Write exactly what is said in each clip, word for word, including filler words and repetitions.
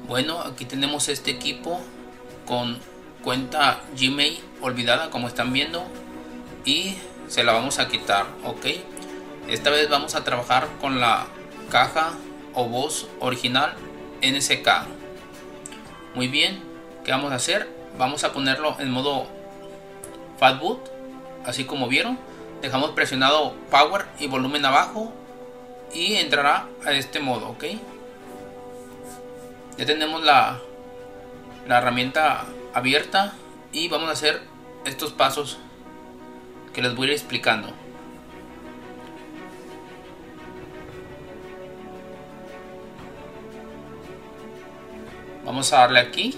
Bueno, aquí tenemos este equipo con cuenta Gmail olvidada, como están viendo, y se la vamos a quitar. Ok, esta vez vamos a trabajar con la caja o voz original N S K. Muy bien, ¿qué vamos a hacer? Vamos a ponerlo en modo Fatboot, así como vieron. Dejamos presionado power y volumen abajo y entrará a este modo. Ok, ya tenemos la, la herramienta abierta y vamos a hacer estos pasos que les voy a ir explicando. Vamos a darle aquí.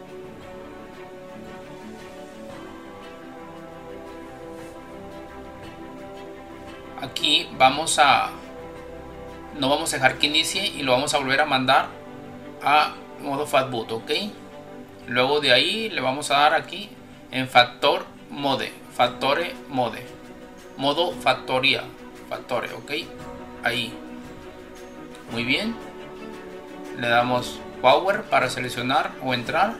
Aquí vamos a no vamos a dejar que inicie y lo vamos a volver a mandar a modo Fatboot. Ok, luego de ahí le vamos a dar aquí en factor mode, factore mode, modo factoría, factore. Ok, ahí. Muy bien, le damos power para seleccionar o entrar.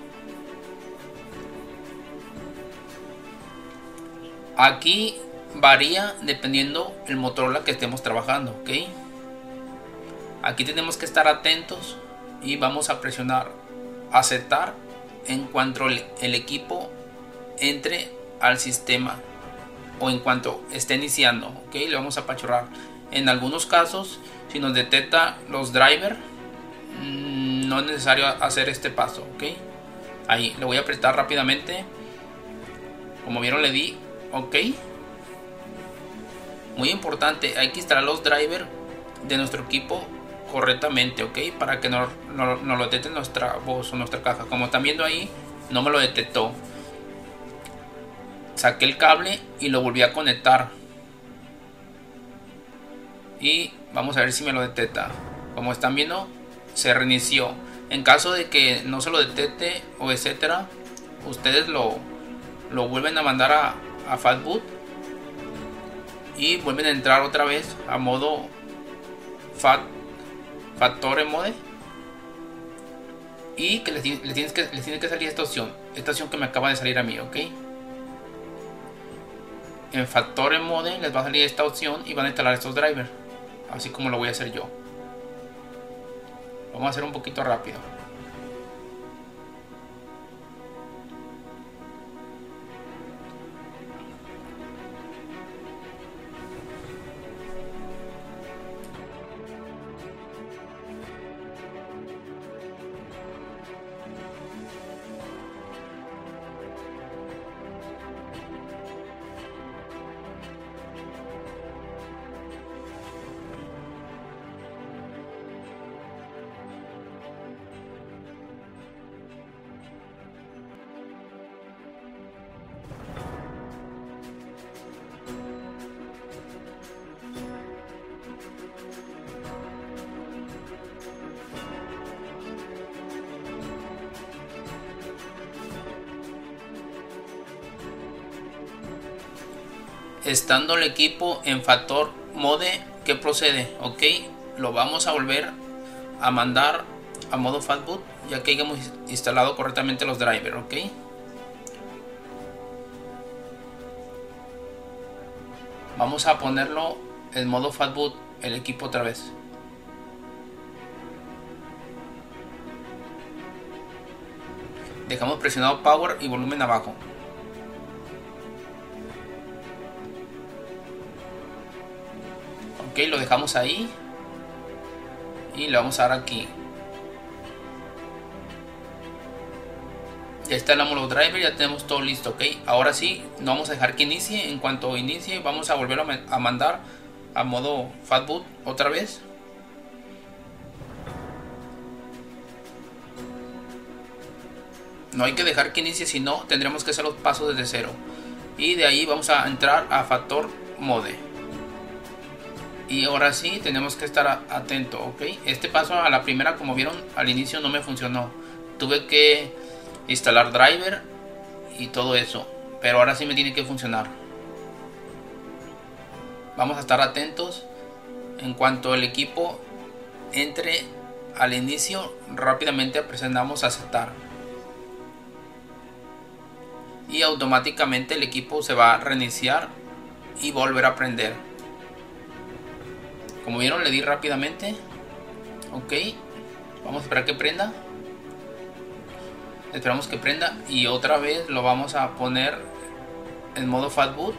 Aquí varía dependiendo el Motorola que estemos trabajando. Ok, aquí tenemos que estar atentos y vamos a presionar aceptar en cuanto el equipo entre al sistema o en cuanto esté iniciando. Ok, le vamos a apachurrar. En algunos casos, si nos detecta los drivers, no es necesario hacer este paso. Ok, ahí le voy a apretar rápidamente, como vieron le di ok. Muy importante, hay que instalar los drivers de nuestro equipo correctamente. Ok, para que no, no, no lo detecte nuestra voz o nuestra caja. Como están viendo ahí, no me lo detectó. Saqué el cable y lo volví a conectar y vamos a ver si me lo detecta. Como están viendo, se reinició. En caso de que no se lo detecte o etcétera, ustedes lo, lo vuelven a mandar a, a Fatboot y vuelven a entrar otra vez a modo Fat, Factore Mode, y que les, les, tienes que les tiene que salir esta opción, esta opción que me acaba de salir a mí. Ok, en Factore Mode les va a salir esta opción y van a instalar estos drivers, así como lo voy a hacer yo. Vamos a hacer un poquito rápido. Estando el equipo en factor mode, ¿qué procede? Ok, lo vamos a volver a mandar a modo Fatboot, ya que hayamos instalado correctamente los drivers. Ok, vamos a ponerlo en modo Fatboot el equipo otra vez. Dejamos presionado power y volumen abajo. Ok, lo dejamos ahí y le vamos a dar aquí. Ya instalamos los drivers, ya tenemos todo listo. Ok, ahora sí, no vamos a dejar que inicie. En cuanto inicie, vamos a volver a mandar a modo Fatboot otra vez. No hay que dejar que inicie, si no tendremos que hacer los pasos desde cero. Y de ahí vamos a entrar a factor mode. Y ahora sí tenemos que estar atento. Ok, este paso a la primera, como vieron al inicio, no me funcionó. Tuve que instalar driver y todo eso, pero ahora sí me tiene que funcionar. Vamos a estar atentos en cuanto el equipo entre al inicio rápidamente presionamos aceptar y automáticamente el equipo se va a reiniciar y volver a prender. Como vieron, le di rápidamente. Ok, vamos a esperar que prenda. Esperamos que prenda y otra vez lo vamos a poner en modo fast boot.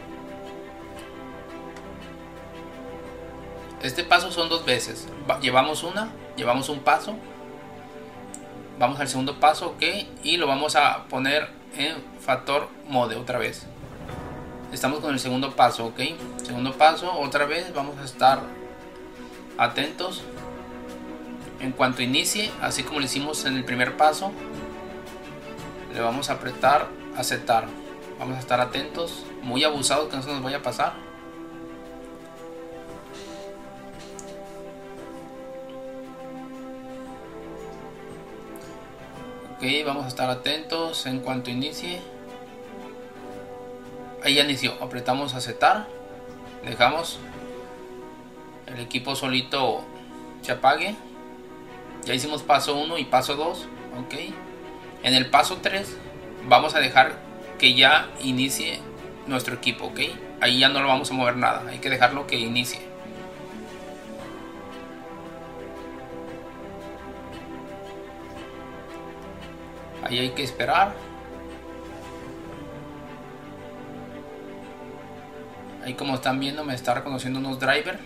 Este paso son dos veces. Llevamos una, llevamos un paso. Vamos al segundo paso, ok, y lo vamos a poner en factor mode otra vez. Estamos con el segundo paso, ok. Segundo paso, otra vez vamos a estar atentos. En cuanto inicie, así como lo hicimos en el primer paso, le vamos a apretar aceptar. Vamos a estar atentos, muy abusados, que no se nos vaya a pasar. Ok, vamos a estar atentos en cuanto inicie. Ahí ya inició, apretamos aceptar, dejamos el equipo solito se apague. Ya hicimos paso uno y paso dos, ok. En el paso tres vamos a dejar que ya inicie nuestro equipo, ok. Ahí ya no lo vamos a mover nada, hay que dejarlo que inicie. Ahí hay que esperar. Ahí, como están viendo, me está reconociendo unos drivers.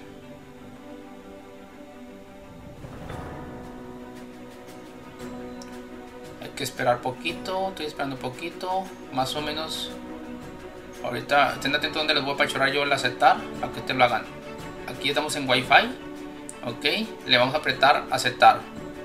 Hay que esperar poquito. Estoy esperando poquito. Más o menos. Ahorita estén atentos donde les voy a pachorar yo el aceptar para que ustedes lo hagan. Aquí estamos en Wi-Fi. Ok. Le vamos a apretar aceptar.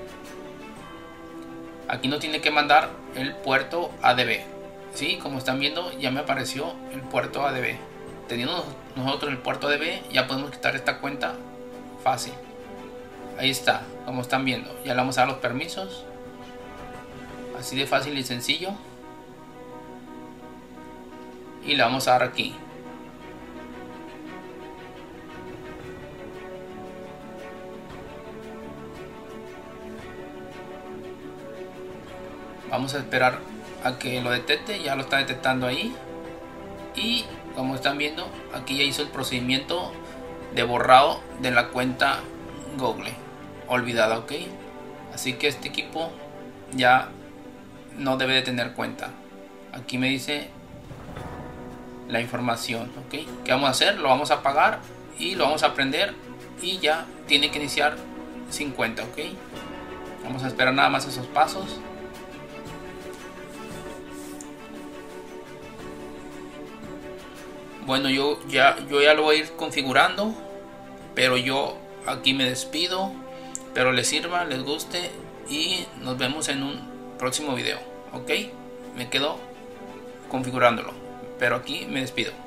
Aquí no tiene que mandar el puerto A D B. Sí, como están viendo, ya me apareció el puerto A D B. Teniendo nosotros el puerto A D B, ya podemos quitar esta cuenta fácil. Ahí está, como están viendo. Ya le vamos a dar los permisos. Así de fácil y sencillo. Y le vamos a dar aquí. Vamos a esperar a que lo detecte. Ya lo está detectando ahí. Y como están viendo, aquí ya hizo el procedimiento de borrado de la cuenta Google olvidada, ok. Así que este equipo ya no debe de tener cuenta. Aquí me dice la información, ok. ¿Qué vamos a hacer? Lo vamos a apagar y lo vamos a prender y ya tiene que iniciar sin cuenta, ok. Vamos a esperar nada más esos pasos. Bueno, yo ya, yo ya lo voy a ir configurando, pero yo aquí me despido. Espero les sirva, les guste y nos vemos en un próximo video, ok. Me quedo configurándolo, pero aquí me despido.